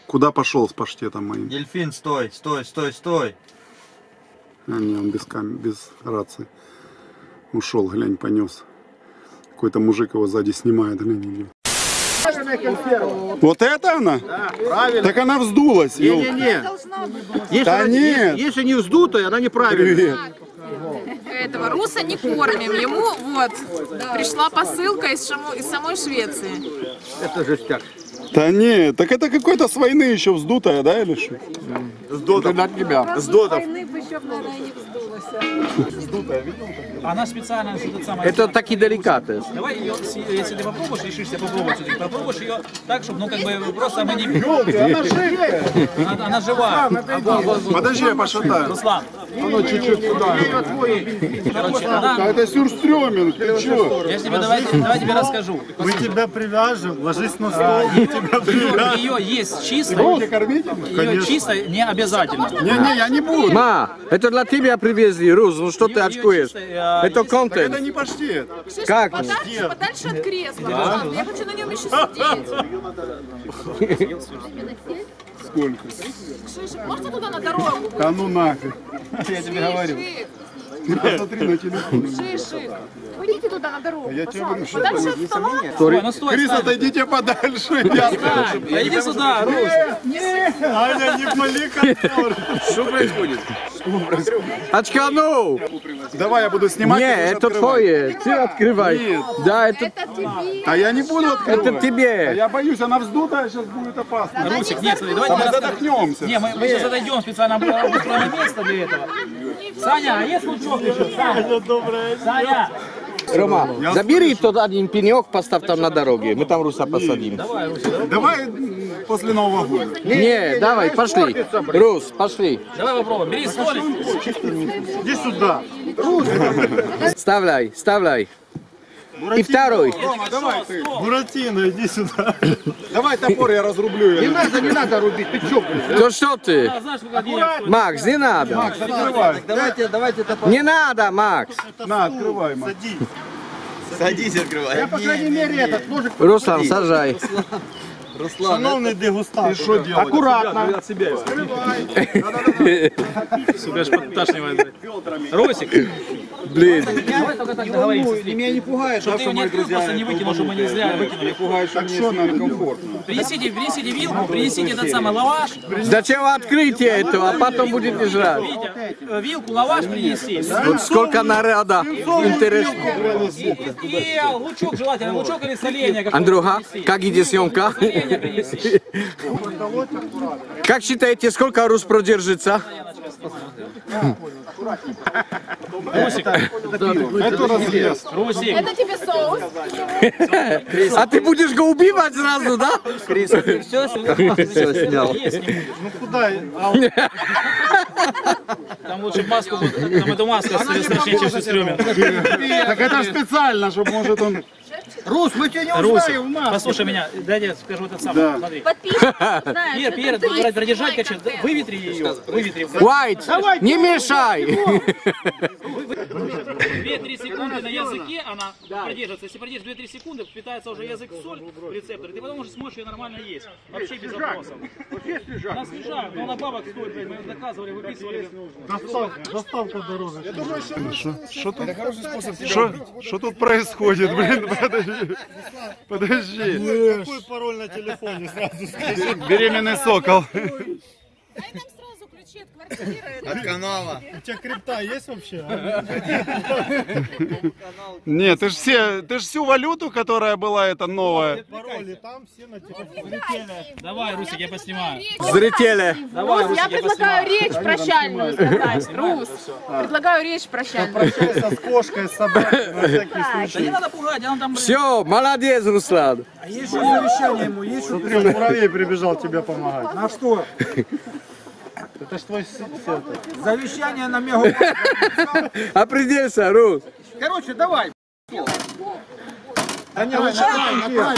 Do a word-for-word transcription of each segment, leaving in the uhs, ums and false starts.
Куда пошел с паштетом моим? Дельфин, стой, стой, стой, стой. А, не, он без, кам... без рации. Ушел, глянь, понес. Какой-то мужик его сзади снимает, глянь. Вот это она? Да, правильно. Так она вздулась. Не-не-не. Если, да она, нет. если не вздутая, она неправильная. Этого руса не кормим. Ему вот пришла посылка из, шамо... из самой Швеции. Это жестяк. Да нет, так это какой-то с войны еще вздутая, да, или что? С дотом. Для тебя. С дотом. Она специально этот самый. Это таки деликаты. Давай ее, если ты попробуешь, решишься попробовать, ты попробуешь ее так, чтобы, ну как бы просто мы не. Она живая. Она, она жива. Подожди, я пошатаю. Руслан. Оно чуть-чуть сюда. Короче, она. Это сюрстрёминг, ты чё? Я тебе давай, давай тебе расскажу. Мы тебя привяжем, ложись на стол, мы тебя привяжем. Ее есть чисто. Ее чисто не обязательно. Не-не, я не буду. Ма, это для тебя привезли, Рус, ну что ты очкуешь? Это контент. Это не паштет. Как? Подальше, подальше от кресла. Я хочу на нем еще сидеть. Сколько? Шишек, можно туда на дорогу? Да ну нафиг. Я тебе говорю. Шишек, Посмотри на телефон. Шишек. Выйдите туда на дорогу, Я тебе говорю, пожалуйста. что Подальше от стола. Стой, ну стой, Крис, стой. отойдите подальше. Я Да иди сюда, Рус. Аня, не пали контор. Что происходит? Очканул! Давай я буду снимать. Не, ты будешь это открывать. твое. Ты открывай. Нет. Да, это, Это тебе. А я не буду открывать. это тебе. Я боюсь, она вздутая, сейчас будет опасно. Русик, нет, смотри, А давайте мы мы задохнемся. Не, мы, мы сейчас отойдем специально обустроено место для этого. Саня, а есть лучок еще? Саня, Саня. Рома, забери тот один пенек, поставь там на дороге. Мы там Руса посадим. Давай м, после Нового года. Не, давай, пошли. Рус, пошли. Давай попробуем. Бери столик. Иди сюда. Вставляй, вставляй. И второй. Рома, давай ты. Буратино, иди сюда. Давай топор, я разрублю ее. Не надо, не надо рубить. Ты чё, то что ты? А, знаешь, сколько денег стоит? Макс, не надо. Макс, открывай. Давайте, давайте Не надо, Макс. На, открывай, Макс. Садись. Я, по крайней мере, этот ножик... Руслан, сажай. Шановний дегустатор. Что делать? Аккуратно. Сука, аж подташнивает. Русик, Блин. давай только так договоримся. Меня не пугает, Чтобы ты его не открыл, просто не выкинул, чтобы мы не зря выкинули. Так что нам комфортно? Принесите, принесите вилку, принесите этот самый лаваш. Зачем открытие этого, а потом будете жрать? Видите, э, вилку, лаваш принеси. Вот сколько народа. Интересно. И, и лучок желательно, лучок или соленья. какое-то Андрюха, принеси. как идет съемка? Соленья принеси. Как считаете, сколько Рус продержится? Русик, Это разъезд. Русик. Это тебе соус. А ты будешь его убивать сразу, да? Крис, ты все, все снял. Ну куда? Там лучше маску, там эту маску оставить страшнее, чем сестрёмин. Так это ж специально, чтобы, может, он... Рус, мы тебя не Русик, послушай меня, дай я скажу этот самый. Да. Смотри. Подписчик, знаешь. Пир, пир, это продержать, твой короче, контент. выветри ее, выветри. White, не мешай. две-три секунды на языке она продержится. Если продержишь две-три секунды, впитается уже язык в соль, в рецепторы, ты потом уже сможешь ее нормально есть. Вообще без вопросов. Она свежая, но она бабок стоит, блядь, мы ее заказывали, выписывали. Доставка дороже. Что тут, что, что тут происходит, блин? Подожди. Подожди. Какой пароль на телефоне, сразу скажи. Беременный сокол. Дай нам сразу ключи от квартиры. От канала. У тебя крипта есть вообще? Нет, ты ж все, ты ж всю валюту, которая была, это новая. Пароли там все на телефоне. Давай, Русик, я поснимаю. Зрители. Давай, Рус, я Русик, предлагаю речь прощальную сказать. Рус, предлагаю речь прощальную. Прощайся с кошкой, с собакой, на всякий Да случай. не надо пугать, она там, блин. Все, молодец, Руслан. Смотри, он муравей прибежал тебе помогать. На что? Это ж твой сет. Завещание на мегу. Определься, Рус. Короче, давай. Да не, лучше на край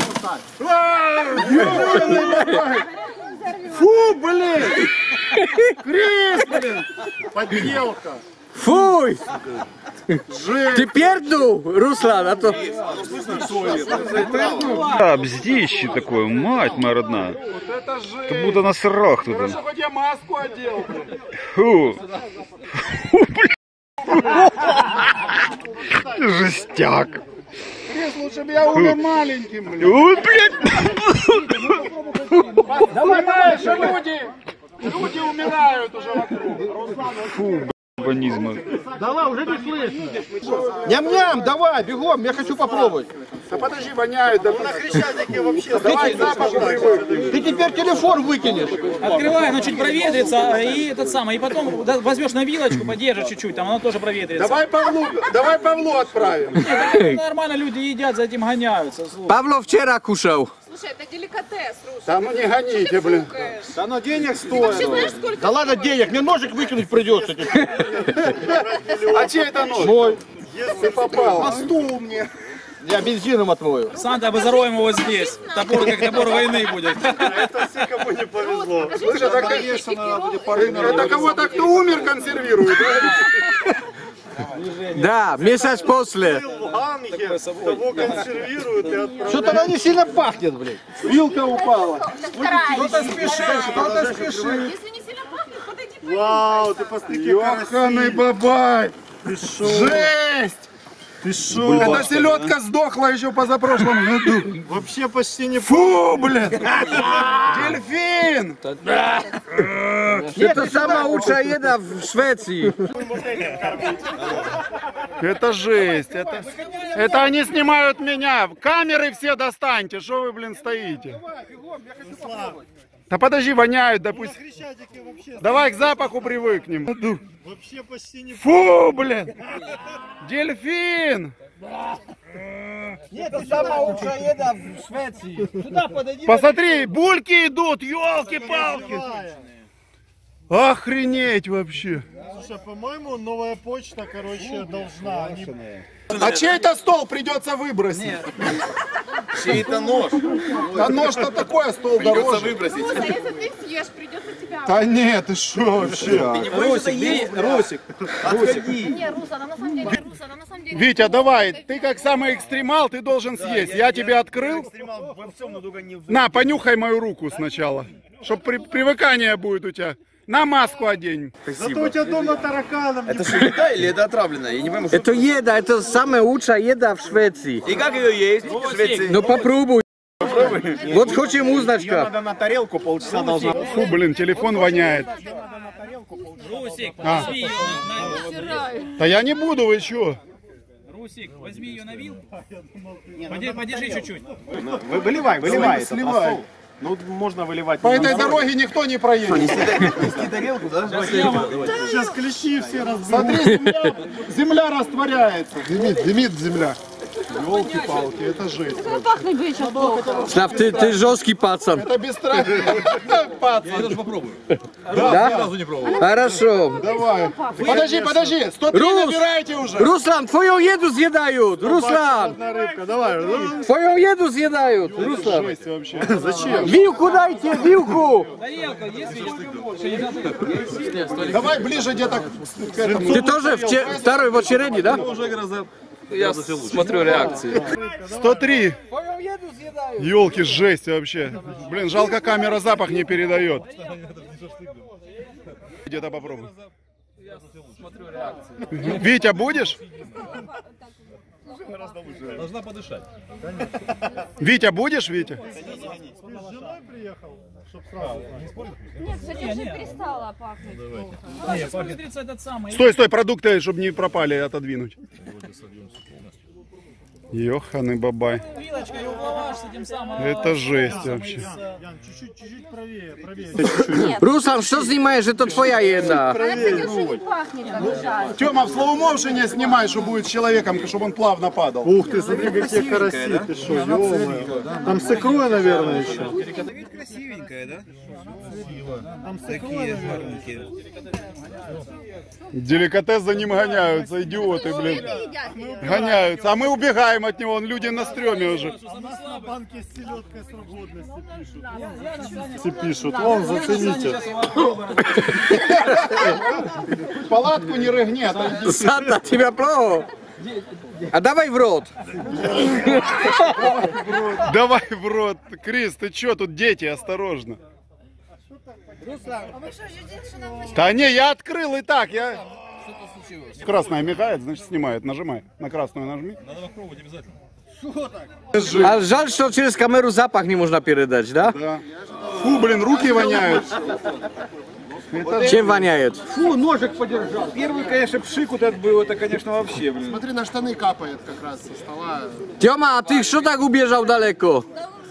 поставь. Фу, блин! Крис, блин! Подделка! Фуй! Теперь ну, Руслан, а то... Да, бздище такое, мать моя родная. Как будто на сырах тут. Хорошо, хоть я маску одел. Фу. Фу, блин. Жестяк. Крис, лучше бы я умер маленьким, блин. Ой, блядь. Понимаешь, люди, люди умирают уже вокруг. Фу, урбанизма. Давай, уже не слышно. Ням-ням, давай, бегом, я хочу попробовать. Да подожди, воняют. Да на Хрещатике вообще. Давай запах привык. Ты теперь телефон выкинешь. Открывай, оно чуть проветрится, и этот самый, и потом да, возьмешь на вилочку, подержишь чуть-чуть, там оно тоже проветрится. Давай Павлу, давай Павлу отправим. Нет, нормально люди едят, за этим гоняются. Слушай. Павло вчера кушал. Слушай, это деликатес, Руса. Да ну не гоните, блин. Да оно денег Вообще стоит. знаешь, сколько? Да ладно денег, мне ножик выкинуть придется. А чей это нож? Мой. Ты попал. А стул мне. Я бензином отмою. Санта, обозороем его здесь. Топор, как топор войны будет. Это все, кому не повезло. Слушай, так, Конечно, надо будет поры на это кого-то, кто умер, консервирует. Да, месяц после. в Анхе, того консервируют и отправляют. Что-то она не сильно пахнет, блин. Вилка упала. Кто-то спешит, кто-то спешит. Если не сильно пахнет, подойди поесть. Вау, ты посмотри, Ёханый бабай. Ты шо? Жесть. Ты шо? Эта селедка сдохла еще позапрошлом году. Вообще почти не... Фу, блин. Дельфин. Это самая лучшая еда в Швеции. Это жесть. Это, это они снимают меня. Камеры все достаньте. Что вы, блин, стоите? Да подожди, воняют, допустим. Давай к запаху привыкнем. Вообще почти не... Фу, блин. Дельфин. Нет, это самая лучшая еда в Швеции. Сюда подойди. Посмотри, бульки идут, елки-палки. Охренеть вообще. Слушай, по-моему, новая почта, короче, должна. Они... А чей-то стол придется выбросить. Чей-то нож. Да нож-то такое, стол дороже. Руса, если ты съешь, придется тебя... Да нет, ты что вообще? Русик, бери, Русик. Отходи. Не, Руса, она на самом деле, Руса, она на самом деле... Витя, давай, ты как самый экстремал, ты должен съесть. Я тебе открыл. На, понюхай мою руку сначала. Чтоб при- привыкание будет у тебя. На маску одень. Зато у тебя дома тараканов не... Это что, еда или это отравленная? Я не пойму, что... Это еда, это самая лучшая еда в Швеции. И как ее есть в Швеции? Ну попробуй. Вот хотим узнать как. Надо на тарелку, полчаса должна... Фу, блин, телефон воняет. Русик, А. возьми ее на... Да я не буду, вы чё? Русик, возьми ее на вилку. Поди- Подержи чуть-чуть. Вы выливай, выливай. Сливай. Ну, можно выливать. По этой дороге никто не проедет. Нести тарелку, да? Сейчас клещи все разберут. Смотри, земля, земля растворяется. Дымит, дымит земля. Ёлки-палки, это жесть. Слав, ты, ты жесткий пацан. Это без страха. Пацан. Я даже попробую. Да? Сразу не пробовал. Хорошо. Давай. Подожди, подожди. сто три Рус! набирайте уже. Руслан, твою еду съедают. Руслан, Одна рыбка, давай. твою еду съедают. Руслан. Жесть вообще. Зачем? Вилку дайте, вилку. Тарелка, есть еще? Давай ближе где-то к этому. Ты тоже в че- второй в очереди, да? Уже гораздо... Я смотрю реакции. сто три. Ёлки, жесть вообще. Блин, жалко, камера запах не передает. Где-то попробуй. Витя, будешь? Должна подышать. Витя, будешь, Витя? Нет, кстати, уже перестала пахнуть плохо. А, сейчас быстрица этот самый. Стой, стой, продукты, чтобы не пропали, отодвинуть. Ёханый бабай. Вилочкой угловашь с этим самым. Это жесть вообще. Ян, чуть-чуть, чуть-чуть правее, правее. Руслан, что снимаешь? Это твоя еда. Она, кстати, уже не пахнет, как жаль. Тёма, в слоумоушене снимай, что будет с человеком, чтобы он плавно падал. Ух ты, смотри, какие караси, ты шо, ё-моё. Там с икрой, наверное, еще. Красивенькая, да? Такие маленькие. Деликатес за ним гоняются, идиоты, блин. Гоняются, а мы убегаем от него, он люди на стреме уже. А у нас на банке с селедкой срок годности пишут. Все пишут, вон, зацените. Палатку не рыгни, отойди. Санта, тебя пробовал? А давай в рот. Давай в рот. Крис, ты чё, тут дети, осторожно. Да не, я открыл и так, я... Красная мигает, значит снимает, нажимай. На красную нажми. Надо попробовать обязательно. А жаль, что через камеру запах не можно передать, да? Да. Фу, блин, руки воняют. Чем воняет? Фу, ножик подержал. Первый, конечно, пшик вот этот был, это, конечно, вообще, блин. Смотри, на штаны капает как раз со стола. Тёма, а ты что так убежал далеко?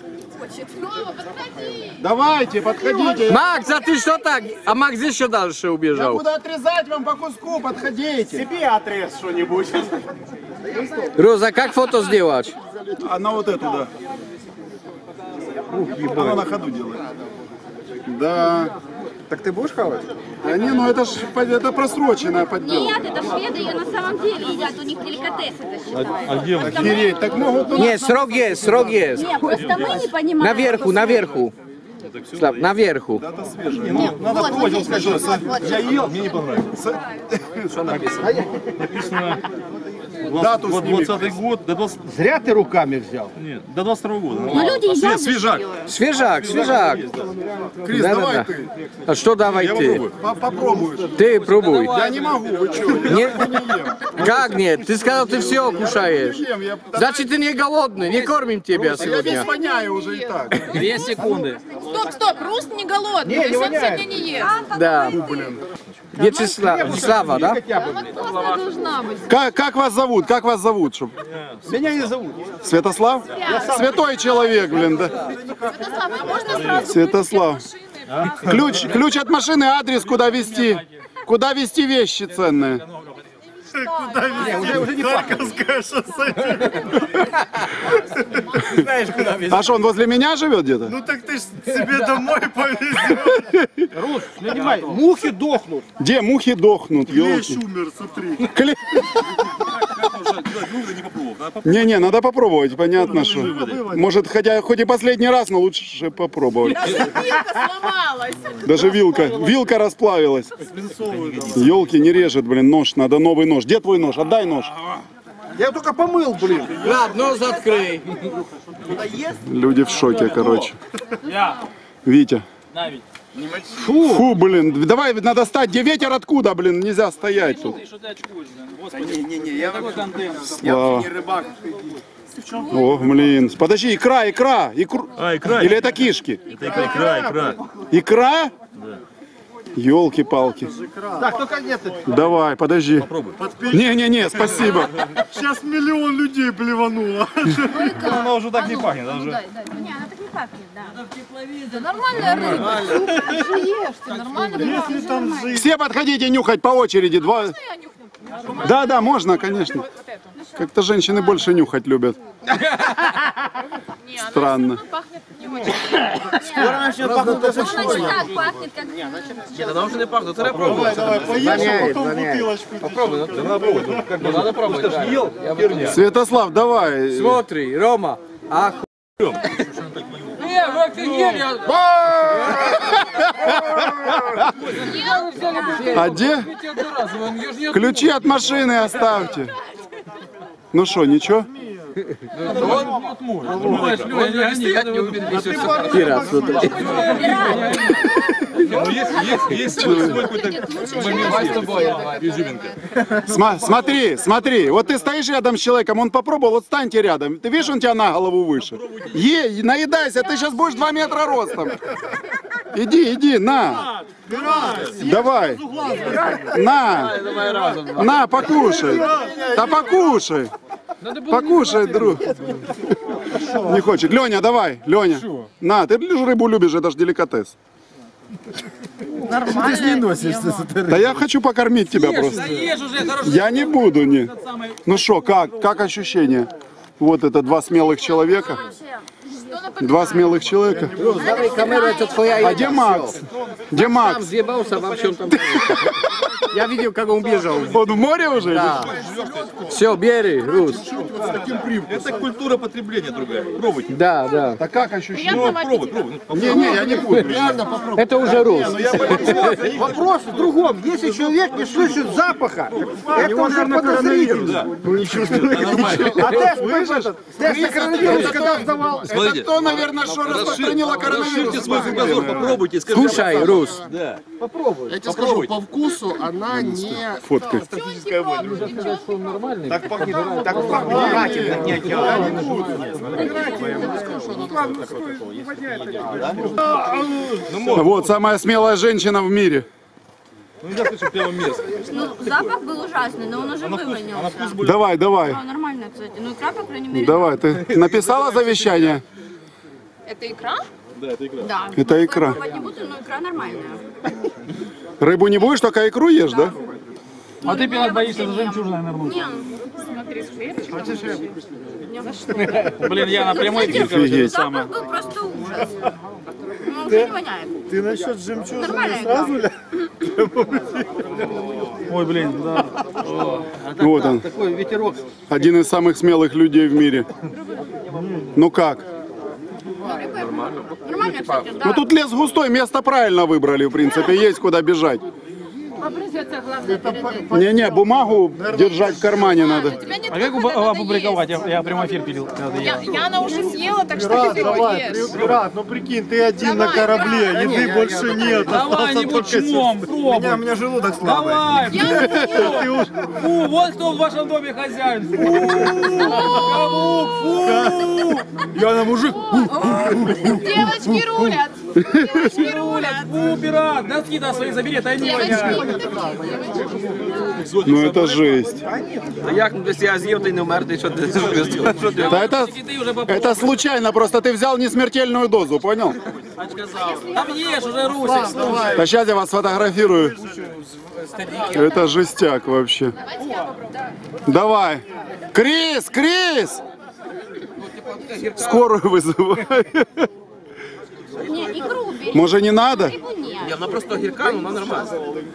Давайте, подходите. Макс, а ты что так? А Макс еще дальше Я убежал. буду отрезать вам по куску, подходите. Себе отрез что-нибудь. Роза, как фото сделать? А на вот эту, да. Она на ходу делает. Да. Так ты будешь хавать? А не, ну это ж это просроченная подделка. Нет, это шведы ее на самом деле едят, у них деликатес это считается. А где он? Охереть, так могут... Нет, срок есть, срок есть. Нет, просто мы не понимаем. Наверху, наверху. Слав, наверху. Это свежее. Нет, вот, вот здесь, вот, вот, вот. Я ел, мне не понравилось. Что написано? Написано Дату сними. двадцатый год до двадцать... Зря ты руками взял. Нет, до двадцать второго года. Ну люди едят. Свежак. Свежак, свежак. Крис, Да, давай да, ты. А что давай ты? По- Попробуешь. Ты пробуй. Я не могу, вы что? Не- Я не ем. Как нет? Ты сказал, ты все кушаешь. Не ем, я... Значит, ты не голодный, не кормим тебя Я сегодня. весь воняю уже и так. Две секунды. Стоп, стоп, Руст не голодный, то есть он сегодня не ест. Да. Вячеслав, Слава, да? Вкусная должна быть. Как, как вас зовут? Как вас зовут? Чтоб... Меня не зовут. Святослав? Святой человек, блин, да. Святослав, а можно сразу Святослав. Ключ, ключ от машины, адрес, куда везти. Куда везти вещи ценные. Куда везти? Уже, уже не Харьковское шоссе. Знаешь, куда везти? А что, он возле меня живет где-то? Ну так ты ж себе домой повезешь. Рус, понимай, мухи дохнут. Где мухи дохнут? Клещ Ёлки. умер, смотри. Кле- Не-не, надо попробовать, понятно, что. Может, хотя хоть и последний раз, но лучше попробовать. даже вилка сломалась. Даже вилка, вилка расплавилась. Елки не режет, блин, нож, надо новый нож. Где твой нож? Отдай нож. Я только помыл, блин. Ладно, нос открой. Люди в шоке, короче. Я. Витя. Навіть. Фу, блин, давай, надо стать. Где ветер откуда, блин, нельзя стоять тут. Ты что ты очкуешь, блин? Господи. Не-не-не, я такой контент. Слава. О, блин, подожди, икра, икра. Икру... А, икра. Или это кишки? Это икра, икра, икра. Икра? Елки-палки. Так, только нет. Давай, подожди. Не-не-не, спасибо. Сейчас миллион людей плевануло. Она уже так не пахнет. Она уже... Не, она так не пахнет, да. Да нормальная рыба. Ты же ешь, ты нормально Если там жизнь. Все подходите нюхать по очереди. Два. Да, да, можно, конечно. Как-то женщины больше нюхать любят. Странно. пахнет не очень. Скоро начнет пахнуть даже Она не так пахнет, как... Нет, она уже не пахнет. Ты Давай, давай, поешь, а потом бутылочку. Попробуй, ну, как бы надо пробовать. да. Я бы- Святослав, давай. Смотри, Рома, ах. А где? Ключи от машины оставьте. Ну что, ничего? Кира, смотри. Ну, есть, есть, есть свой какой-то момент, изюминка. Сма- смотри, смотри, вот ты стоишь рядом с человеком, он попробовал, вот станьте рядом. Ты видишь, он тебя на голову выше. Ей, наедайся, ты сейчас будешь два метра ростом. Иди, иди, на. Давай. На. На, покушай. Да покушай. Покушай, друг. Не хочет. Леня, давай, Леня. На, ты рыбу любишь, это ж деликатес. Ты с ней носишься с этой Да я хочу покормить тебя просто. Я не буду, не. Ну что, как, как ощущение? Вот это два смелых человека. Два смелых человека. Давай, камера, это твоя. А где Макс? Где Сам Макс? съебался во всем там. Я видел, как он бежал. Он в море уже? Да. Все, бери, Рус. Это культура потребления другая. Пробуйте. Да, да. Так как ощущение? Приятного Пробуй, аппетита. пробуй. Не-не, я не буду. Это уже Рус. Вопрос в другом. Если человек не слышит запаха, это уже подозрительно. А тест этот, тест на коронавирус когда сдавал? Это кто, наверное, что распространило коронавирус? Свой кругозор, попробуйте. скажите. Слушай, Рус. Да. Попробуй. Я тебе скажу, по вкусу она не... Фоткай. Так пахнет, так пахнет. Не Вот, самая смелая женщина в мире. Ну нельзя слышать прямо место. Ну, запах был ужасный, но он уже вывонился. Давай, давай. А, нормально, кстати. Ну, икра, по крайней мере. Давай, ты написала завещание? Это икра? Да, это игра. Да. Это икра. Пробовать не буду, но икра нормальная. Рыбу не будешь, только икру ешь, да? А ты, Пилат, боишься за жемчужиной нырнуть? Не, Смотри, с хлебчиком. Блин, я на прямой эфир, короче, Офигеть. запах был просто ужас. Ну, уже не воняет. Ты насчет жемчужины Нормальная сразу икра. Ой, блин, да. Вот он. Такой ветерок. Один из самых смелых людей в мире. Ну как? Нормально, кстати, да. Ну тут лес густой, место правильно выбрали, в принципе, есть куда бежать. Образец главное передать. Не-не, бумагу держать в кармане надо. У тебя нет А как выхода, надо опубликовать? есть. Я, я прямой эфир пилил. Надо Я, есть. Яна уже съела, так что Брат, ты его давай, ешь. брат, ну прикинь, ты один на Давай, корабле, брат. еды больше нет. Давай, не будь чмом, пробуй. У меня желудок слабый. Давай, фу, фу, вот кто в вашем доме хозяин. Фу, каблук, фу. Я на мужик. Девочки рулят. Девочки рулят. Фу, пират, носки-то свои забери, это не воняет. Ну это жесть. А як якщо я з'їв, ти не вмер, ти що ти що ти? Да это, Ты уже попробовал. это случайно, просто ты взял несмертельную дозу, понял? Там ешь уже, Русик, слушай. Да сейчас я вас сфотографирую. Это жестяк вообще. Давай. Крис, Крис! Скорую вызывай. Не, икру бери. Может не надо? Рыбу нет. Вона просто гірка, ну вона нормальна.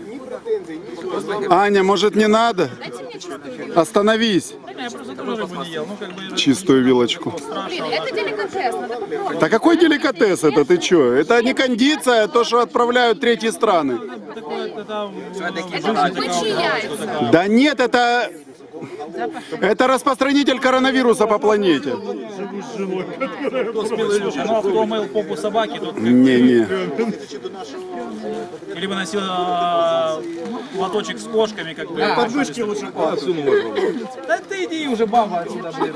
Аня, может не надо? Остановись. Я просто тоже рыбу не ел, ну как бы... Чистую вилочку. Блин, это деликатес, надо попробовать. Да какой деликатес это, ты чё? Это не кондиция, то, что отправляют в третьи страны. Это... Это бычьи яйца. Да нет, это... Это распространитель коронавируса по планете. Кто смелый Илюша? Ну, а кто мыл попу собаки, тот Не-не. или выносил э, лоточек с кошками, как бы. Подмышки лучше. Да ты иди уже, баба, отсюда, блин.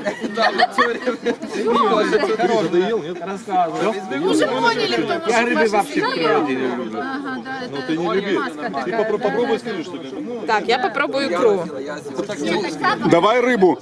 Рассказывай. Мы уже поняли, кто наша Я гриби вообще ваша природі семья. не люблю. Ага, да, это Ты не люби. маска Ты такая. попро- попробуй, скажи, что это. Ну, Так, я попробую икру. Давай рыбу.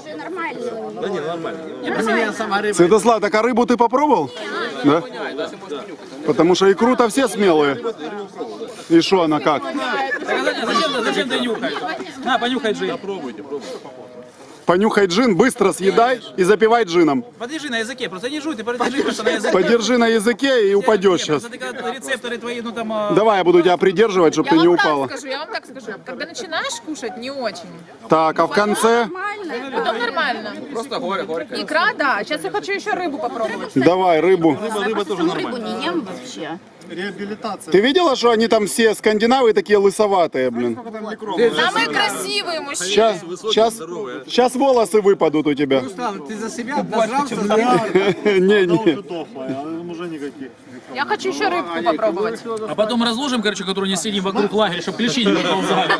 Святослав, так а рыбу ты попробовал? Да? Потому что икру-то все смелые. И что она как? Так, а зачем, зачем ты нюхаешь? На, понюхай джин. пробуйте, пробуйте. Понюхай джин, быстро съедай и запивай джином. Подержи на языке, просто не жуй, ты подержи просто на языке. Подержи на языке и упадешь сейчас. Просто ты когда рецепторы твои, ну там... а, Давай я буду тебя придерживать, чтобы Я ты не вам упала. так скажу, я вам так скажу. Когда начинаешь кушать, не очень. Так, а в конце? Потом нормально. Просто горе, горько. Икра, да. Сейчас я хочу еще рыбу попробовать. Давай рыбу. Рыба тоже Рыбу нормально. не ем вообще. Реабилитация. Ты видела, что они там все скандинавы такие лысоватые, блин? Самые красивые мужчины. Сейчас, сейчас, сейчас волосы выпадут у тебя. Ти за себе дожрався? Не-не. Уже никаких. Я хочу еще рыбку попробовать. А потом разложим, короче, которую не сидим вокруг лагеря, чтобы клещи не выползали.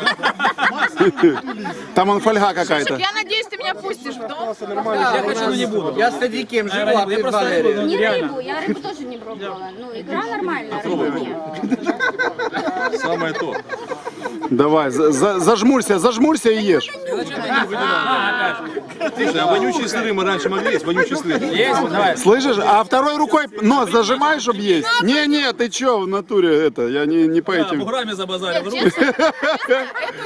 Там он фольга какая-то. Я надеюсь, ты меня пустишь в дом. Я хочу, но не буду. Я з Тадіком живу, а Я ти просто Валерій. рыбу, ну, Не реально. рыбу, я рыбу тоже не пробовала. Ну, икра нормальная, рыбу нет. Самое то. Давай, за- за- зажмурься, зажмурься и ешь. А, опять. Слушай, а вонючие сыры мы раньше могли есть, вонючие сыры. Есть? Давай. Слышишь? А второй рукой нос зажимай, чтобы есть. Не-не, ты чё, в натуре это, я не, не по Да, этим. буграми забазарил. Честно, эту еду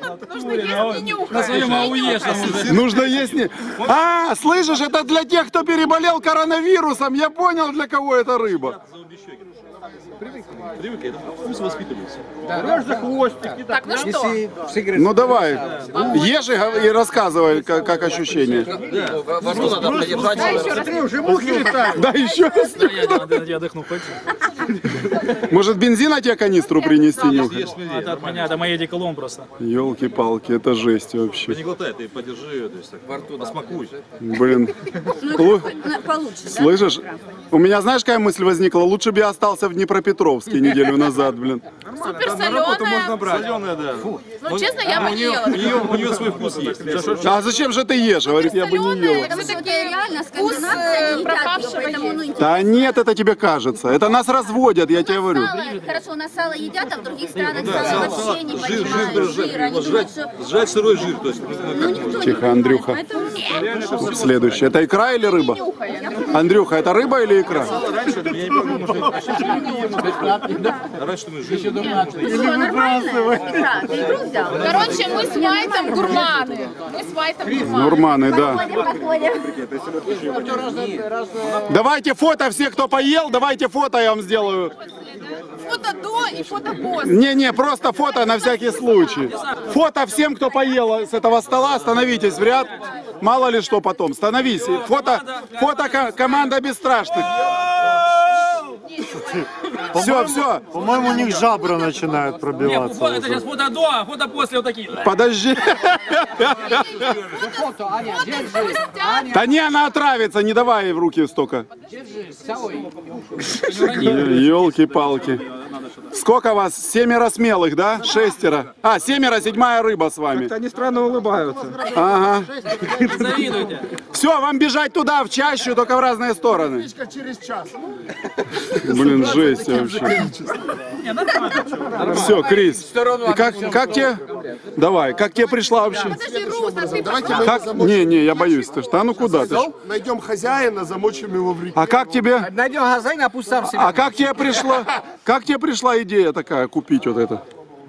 нужно, нужно есть не нюхать. На своем ауе там уже. Нужно есть не... А, слышишь, это для тех, кто переболел коронавирусом. Я понял, для кого это рыба. Привыкли, это вкус воспитывается. Так, ну что? Ну давай, ешь и, гов- и рассказывай, как, как ощущения. Во рту надо продержать. Смотри, уже мухи летают. Да еще раз. Я отдохну, хоть. Может, бензина тебе канистру принести, нюхать? Это от меня, это моей деколон просто. Елки-палки, это жесть вообще. Не глотай, ты подержи, то есть так, во рту, посмакуй. Блин. Ну, Лу- это получше, да? Слышишь? У меня, знаешь, какая мысль возникла? Лучше бы я остался в Днепропетровске неделю назад, блин. Супер соленая. Соленая, да. Ну, честно, я бы не У ела. нее, у нее свой вкус есть. А зачем же ты ешь? Говорит, я бы не ел. Это Вот такие реально вкус скандинавцы э, не едят, пропавшего поэтому, ну, есть. Да нет, это тебе кажется. Это нас разводят, я тебе говорю. Сало, хорошо, на сало едят, а в других странах Да, сало сало, вообще не жир, жир, понимают. жир, Жир, они вот думают, сжать, что... сжать сырой жир, то есть. Ну, никто не Тихо, понимает, Андрюха. поэтому... Следующее. Это икра или рыба? Андрюха, это рыба или икра? Раньше, я не помню, может, раньше мы жили. Что, нормально? Икра, ты икру взял? Короче, мы с Вайтом гурманы. Мы с Вайтом гурманы. Нурманы, да. Подходим, подходим. Давайте фото все, кто поел, давайте фото я вам сделаю. Фото до и фото после. Не-не, просто фото на всякий случай. Фото всем, кто поел с этого стола, становитесь в ряд. Мало ли что потом, становись. Фото, фото ко- команда бесстрашных. Все, все, По-моему, у них жабра начинают пробиваться. Это сейчас фото до, а фото после вот такие. подожди. Да не, она отравится, не давай ей в руки столько. Елки-палки. Сколько вас? Семеро смелых, да? Шестеро. А, семеро, седьмая рыба с вами. Они странно улыбаются. Ага. Завидуйте. Все, вам бежать туда, в чащу, только в разные стороны. Блин, жесть вообще. Не, нормально. Все, Крис. И как, как тебе? Давай, как тебе пришла вообще? Подожди, Рус, а ты Давайте мы его Как? замочим. Не, не, я боюсь. Ты что? А ну куда ты? ж? Найдем хозяина, замочим его в реке. А как тебе? Найдем хозяина, пусть сам себе. А как тебе пришла? Как тебе пришла идея такая купить вот это?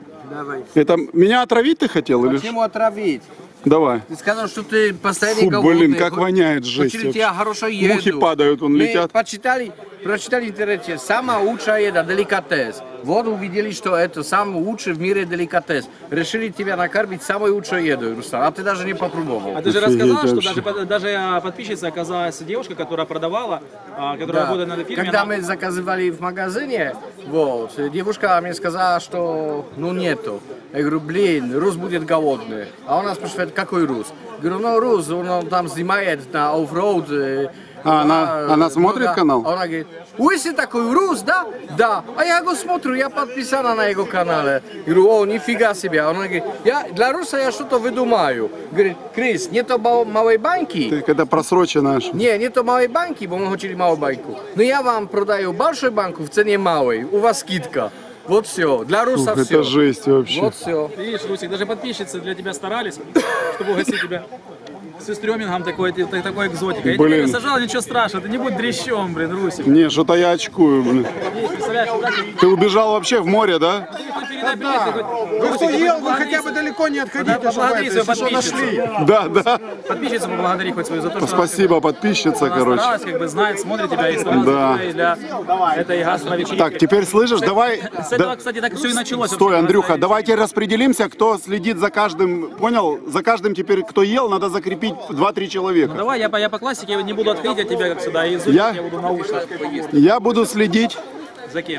Это меня отравить ты хотел или? Почему отравить? Давай. Ты сказал, что ты постоянно Фу, голодный. блин, как воняет, жесть Хочешь, тебя вообще. хорошо еду. Мухи падают, вон Мы летят. почитали, прочитали в интернете, самая лучшая еда, деликатес. Вот увидели, что это самый лучший в мире деликатес. Решили тебя накормить самой лучшей едой, Рустам, а ты даже не попробовал. А ты же Офигеть рассказала, что вообще. даже, под- даже а, подписчица оказалась девушка, которая продавала, а, которая Да. работает на этой фирме. Когда она- мы заказывали в магазине, вот, девушка мне сказала, что ну нету. Я говорю, блин, Рус будет голодный. А она спрашивает, какой Рус? Я говорю, ну Рус, он, он там снимает на оффроуд. э, А, она- а, она смотрит много. канал? А она говорит, вы если такой Рус, да? Да. А я его смотрю, я подписана на его канале. Я говорю, о, нифига себе. Она говорит, я, для Руса я что-то выдумаю. Говорит, Крис, нету мал- малой банки? Ты когда просрочено аж. Nie, nie to małej banki, bo my chcieli małą bańku. No ja wam prodaję большой банку в цене мałej. У вас скидка. Вот все. Для руса Ух, все. это жесть вообще. Вот все. Видишь, Русик, даже подписчицы для тебя старались, чтобы угостить тебя с стрёмингом такой, ты- ты- такой экзотикой. Я тебя Блин. не сажал, ничего страшного, ты не будь дрящом, блин, Русик. Не, что-то я очкую, блин. Видишь, представляешь, куда ты Ты убежал вообще в море, да? хоть передай привет, ты хоть... Вы кто ел, вы хотя бы далеко не отходите, чтобы Поблагодари это, свою если что, подписчицу. нашли. Да, да. Подписчицу поблагодари хоть свою за то, что Спасибо, подписчица, она короче. старалась, как бы знает, смотрит тебя и старалась Да. и для этой гастро вечеринки. Так, теперь слышишь, давай... С этого, да- кстати, так все и началось. Стой, вообще, Андрюха, гастро- давайте распределимся, кто следит за каждым, понял? За каждым теперь, кто ел, надо закрепить два-три человека. Давай, я по, я по классике не буду отходить от тебя, как всегда, и изучить Я? я буду наушно. Я буду следить За кем?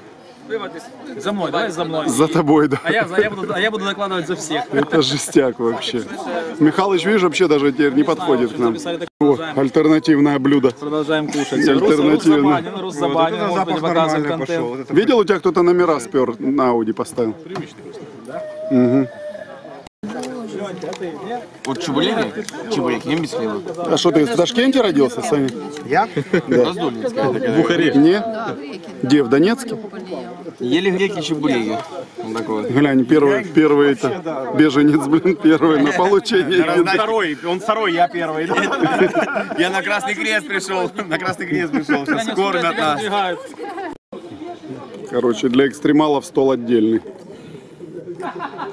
За мной, давай за мной. за тобой, да. А я, за- я буду, а я буду докладывать за всех. Это жестяк вообще. Михалыч, видишь, вообще даже теперь не подходит к нам. Записали, так О, продолжаем. альтернативное блюдо. Продолжаем кушать. Альтернативно. Рус забанен, Рус забанен, может быть, показывает контент. Видел, у тебя кто-то номера спер на Ауди поставил? Вот чебуреки, чебуреки, не без хлеба. А что, ты в Ташкенте родился, Саня? Я? В Бухаре? Не? Где, в Донецке? Ели греки чебуреки. Вот такой. Глянь, первый, первый это, беженец, блин, первый на получение еды. Второй, он второй, я первый. Я на Красный Крест пришел, на Красный Крест пришел, сейчас Они кормят тебя нас. продвигают. Короче, для экстремалов стол отдельный.